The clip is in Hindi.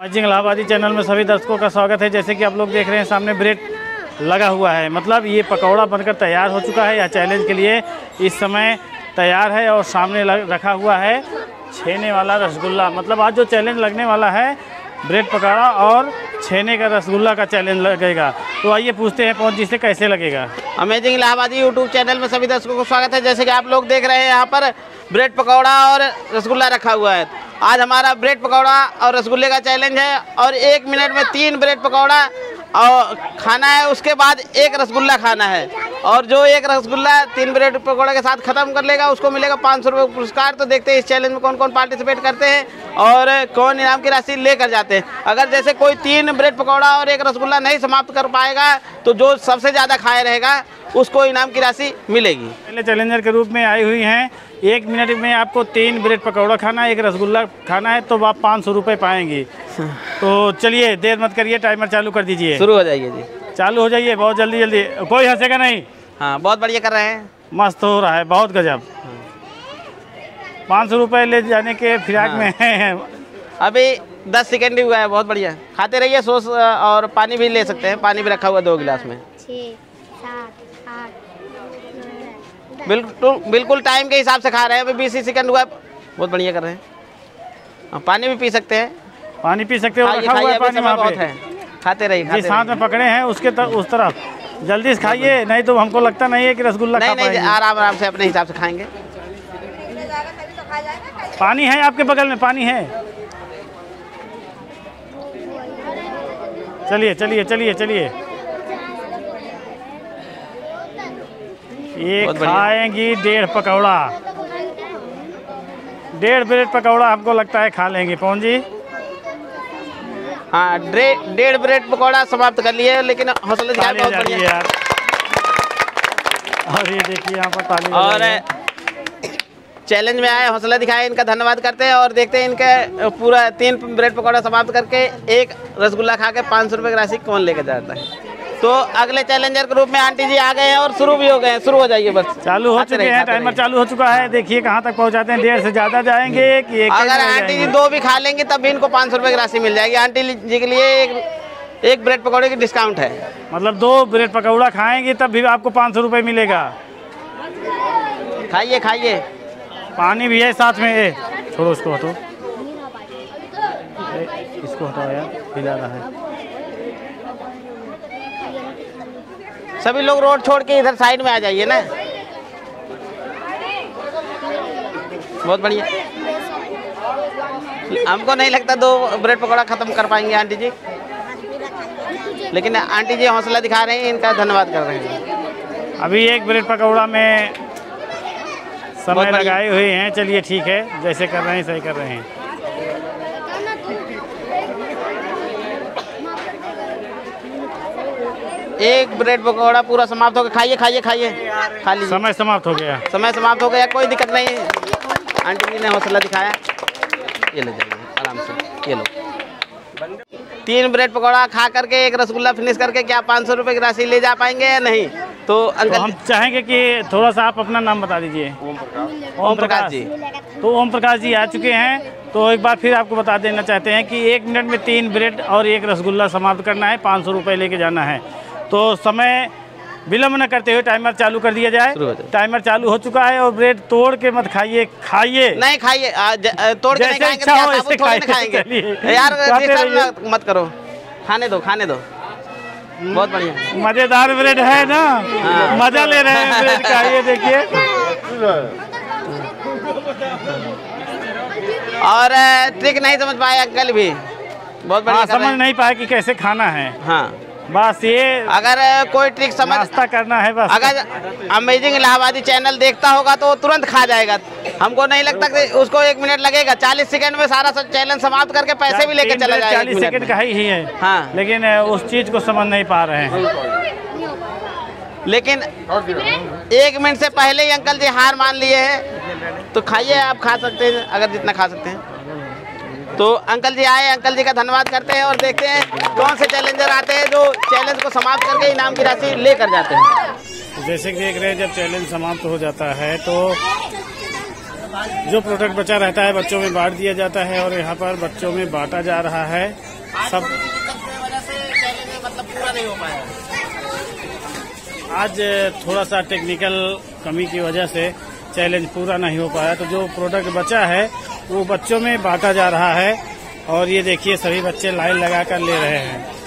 अमेजिंग इलाहाबादी चैनल में सभी दर्शकों का स्वागत है। जैसे कि आप लोग देख रहे हैं सामने ब्रेड लगा हुआ है, मतलब ये पकौड़ा बनकर तैयार हो चुका है। यह चैलेंज के लिए इस समय तैयार है और सामने रखा हुआ है छेने वाला रसगुल्ला। मतलब आज जो चैलेंज लगने वाला है ब्रेड पकौड़ा और छेने का रसगुल्ला का चैलेंज लगेगा। तो आइए पूछते हैं पहुँच जी से कैसे लगेगा। अमेजिंग इलाहाबादी यूट्यूब चैनल में सभी दर्शकों को स्वागत है। जैसे कि आप लोग देख रहे हैं यहाँ पर ब्रेड पकौड़ा और रसगुल्ला रखा हुआ है। आज हमारा ब्रेड पकौड़ा और रसगुल्ले का चैलेंज है और 1 मिनट में 3 ब्रेड पकौड़ा और खाना है, उसके बाद 1 रसगुल्ला खाना है। और जो 1 रसगुल्ला 3 ब्रेड पकौड़ा के साथ ख़त्म कर लेगा उसको मिलेगा 500 रुपये पुरस्कार। तो देखते हैं इस चैलेंज में कौन कौन पार्टिसिपेट करते हैं और कौन इनाम की राशि लेकर जाते हैं। अगर जैसे कोई 3 ब्रेड पकौड़ा और 1 रसगुल्ला नहीं समाप्त कर पाएगा तो जो सबसे ज़्यादा खाए रहेगा उसको इनाम की राशि मिलेगी। पहले चैलेंजर के रूप में आई हुई हैं। 1 मिनट में आपको 3 ब्रेड पकौड़ा खाना है, 1 रसगुल्ला खाना है, तो आप 500 रुपये पाएंगी। तो चलिए देर मत करिए, टाइमर चालू कर दीजिए। शुरू हो जाइए जी, चालू हो जाइए बहुत जल्दी जल्दी। कोई हंसेगा नहीं। हाँ बहुत बढ़िया कर रहे हैं, मस्त हो रहा है, बहुत गजब। 500 रुपये ले जाने के फिराक में है। अभी 10 सेकेंड ही हुआ है। बहुत बढ़िया, खाते रहिए। सॉस और पानी भी ले सकते हैं, पानी भी रखा हुआ 2 गिलास में। 6, 7, 8, बिल्कुल टाइम के हिसाब से खा रहे हैं। अभी 20 सेकंड हुआ है। बहुत बढ़िया कर रहे हैं। पानी भी पी सकते हैं, पानी पी सकते हो, रखा हुआ है पानी वहाँ बहुत पे। है। खाते रहिए, जिस हाथ में पकड़े हैं उसके उस तरफ जल्दी से खाइए, नहीं तो हमको लगता नहीं है कि रसगुल्ला खा पाएंगे। नहीं, आराम से अपने हिसाब से खाएंगे। पानी है आपके बगल में, पानी है। चलिए चलिए चलिए चलिए। ये खाएंगी 1.5 पकौड़ा, 1.5 ब्रेड पकौड़ा हमको लगता है खा लेंगे पवन जी। हाँ 1.5 ब्रेड पकौड़ा समाप्त कर लिए, लेकिन हौसले दिखाए बहुत बढ़िया यार। और ये देखिए यहाँ पर ताली। और चैलेंज में आए, हौसला दिखाए, इनका धन्यवाद करते हैं। और देखते हैं इनके पूरा 3 ब्रेड पकौड़ा समाप्त करके 1 रसगुल्ला खा के 500 रुपये की राशि कौन लेकर जाता है। तो अगले चैलेंजर के रूप में आंटी जी आ गए हैं और शुरू भी हो गए हैं। शुरू हो जाइए, बस चालू हो चुके हैं, टाइमर चालू हो चुका है। देखिए कहाँ तक पहुँचाते हैं। 1.5 से ज़्यादा जाएंगे कि अगर आंटी जी 2 भी खा लेंगी तब भी इनको 500 रुपये की राशि मिल जाएगी। आंटी जी के लिए एक ब्रेड पकौड़े की डिस्काउंट है। मतलब 2 ब्रेड पकौड़ा खाएंगे तब भी आपको 500 रुपये मिलेगा। खाइए खाइए। पानी भी है साथ में। छोड़ो उसको, हटो, इसको हटाओ यार, हिला रहा है। सभी लोग रोड छोड़ के इधर साइड में आ जाइए ना। बहुत बढ़िया। हमको नहीं लगता 2 ब्रेड पकौड़ा खत्म कर पाएंगे आंटी जी, लेकिन आंटी जी हौसला दिखा रहे हैं, इनका धन्यवाद कर रहे हैं। अभी 1 ब्रेड पकौड़ा में समय लगाए हुए हैं। चलिए ठीक है, जैसे कर रहे हैं सही कर रहे हैं। एक ब्रेड पकौड़ा पूरा समाप्त हो गया। खाइए खाइए खाइए, खा लीजिए। समय समाप्त हो गया, समय समाप्त हो गया, कोई दिक्कत नहीं। आंटी जी ने हौसला दिखाया। ये ले जाइए आराम से, ये लो। 3 ब्रेड पकौड़ा खा करके 1 रसगुल्ला फिनिश करके क्या 500 रुपये की राशि ले जा पाएंगे या नहीं? तो अंकल हम चाहेंगे कि थोड़ा सा आप अपना नाम बता दीजिए। ओम प्रकाश जी। तो ओम प्रकाश जी आ चुके हैं। तो एक बार फिर आपको बता देना चाहते हैं कि 1 मिनट में 3 ब्रेड और 1 रसगुल्ला समाप्त करना है, 500 रुपये लेके जाना है। तो समय विलम्ब न करते हुए टाइमर चालू कर दिया जाए। टाइमर चालू हो चुका है। और ब्रेड तोड़ के मत खाइए, खाइए नहीं, खाइए तोड़ के नहीं खाएंगे, खाएंगे यार। मत करो, खाने दो खाने दो। बहुत बढ़िया, मजेदार ब्रेड है ना। हाँ। मजा ले रहे हैं ब्रेड का। ये देखिए। और ट्रिक नहीं समझ पाए अंकल भी, बहुत बढ़िया समझ नहीं पाए कि कैसे खाना है। हाँ बस ये, अगर कोई ट्रिक समझ नाश्ता करना है बस। अगर अमेजिंग इलाहाबादी चैनल देखता होगा तो तुरंत खा जाएगा। हमको नहीं लगता कि उसको 1 मिनट लगेगा। 40 सेकंड में सारा चैलेंज समाप्त करके पैसे भी लेकर चला जाएगा। 40 सेकंड का ही है। हाँ, लेकिन उस चीज को समझ नहीं पा रहे हैं। लेकिन 1 मिनट से पहले ही अंकल जी हार मान लिए हैं। तो खाइए, आप खा सकते हैं अगर जितना खा सकते हैं। तो अंकल जी आए, अंकल जी का धन्यवाद करते हैं और देखते हैं कौन से चैलेंजर आते हैं जो चैलेंज को समाप्त करके इनाम की राशि लेकर जाते हैं। जैसे कि देख रहे हैं, जब चैलेंज समाप्त हो जाता है तो जो प्रोडक्ट बचा रहता है बच्चों में बांट दिया जाता है। और यहाँ पर बच्चों में बांटा जा रहा है। सब दिक्कत की वजह से चैलेंज मतलब पूरा नहीं हो पाया। आज थोड़ा सा टेक्निकल कमी की वजह से चैलेंज पूरा नहीं हो पाया, तो जो प्रोडक्ट बचा है वो बच्चों में बांटा जा रहा है और ये देखिए सभी बच्चे लाइन लगाकर ले रहे हैं।